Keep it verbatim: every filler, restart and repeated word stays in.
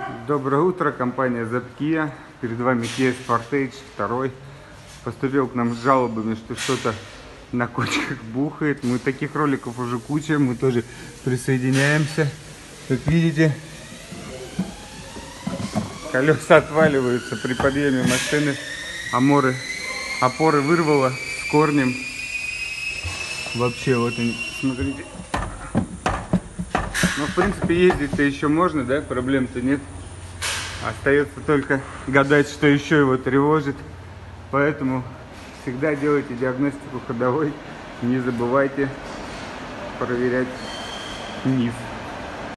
Доброе утро, компания Zapkia. Перед вами Kia Sportage два. Поступил к нам с жалобами, что что-то на кочках бухает. Мы таких роликов уже куча, мы тоже присоединяемся. Как видите, колеса отваливаются при подъеме машины. Аморы, опоры вырвало с корнем. Вообще, вот они, смотрите. Но в принципе ездить-то еще можно, да, проблем-то нет. Остается только гадать, что еще его тревожит. Поэтому всегда делайте диагностику ходовой. Не забывайте проверять низ.